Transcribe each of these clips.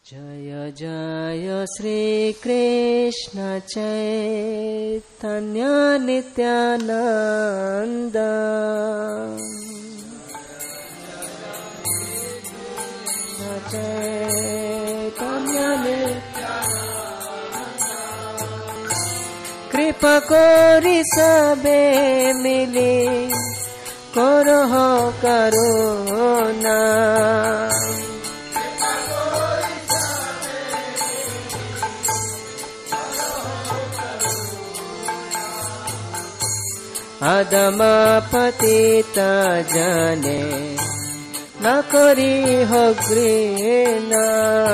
Jaya jaya Shri Krishna Caitanya Nityananda Caitanya Nityananda Kṛpā kori sabe mili koroho karuṇā adhama patita jane na koriho ghṛṇā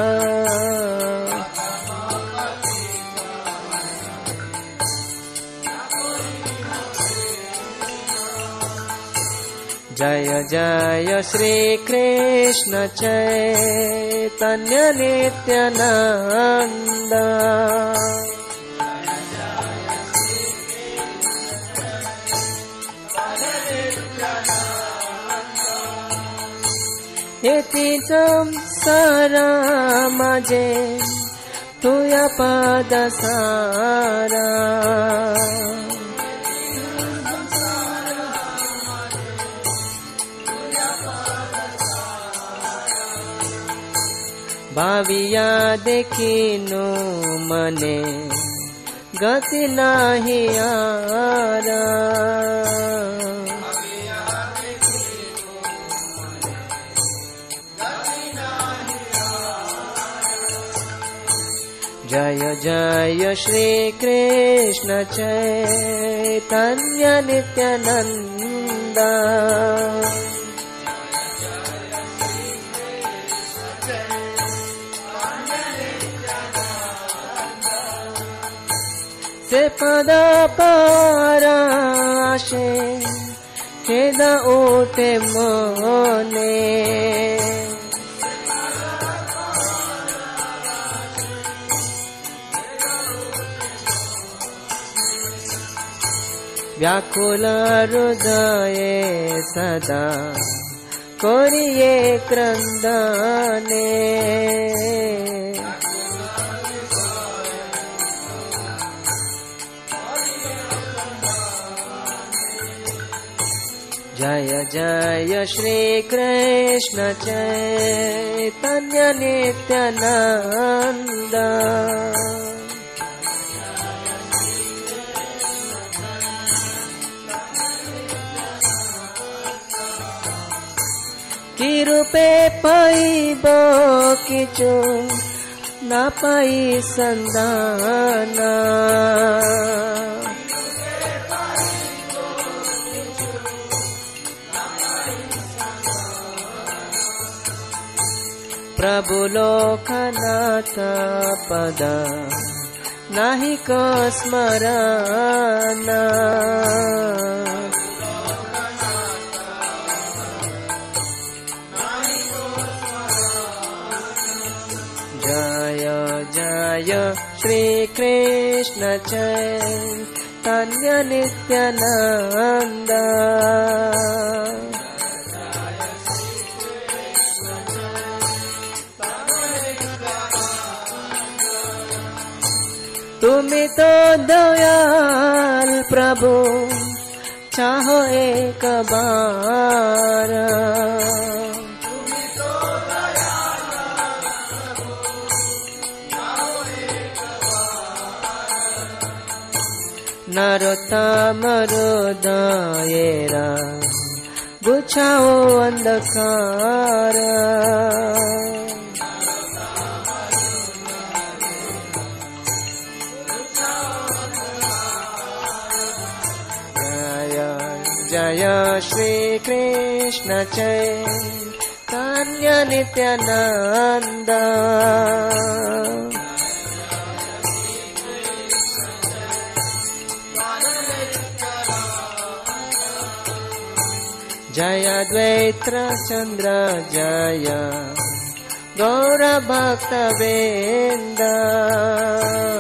Jaya jaya Shri Krishna Caitanya Nityananda Eti saṁsāra mājhe tuyā pada sāra bhāviyā dekhinu mane gati nahi āra Jaya jaya Shri Krishna Caitanya Nityananda Se pada parashe keda ote mone Vyakula hrudaye sada koriye kṛndane Jaya jaya Shri Krishna Caitanya Nityananda Kirupe paibo kichu na pai sandana Prabhu Lokanath pada nahi ko smarana Jaya jaya Shri Krishna Caitanya Nityananda Tumi to dayal Prabhu chaho ek baar Narottama Das buchhao andhakara Jaya Shri Krishna Caitanya Nityananda jayādvaita-candra jaya gaura bhakta vrṇda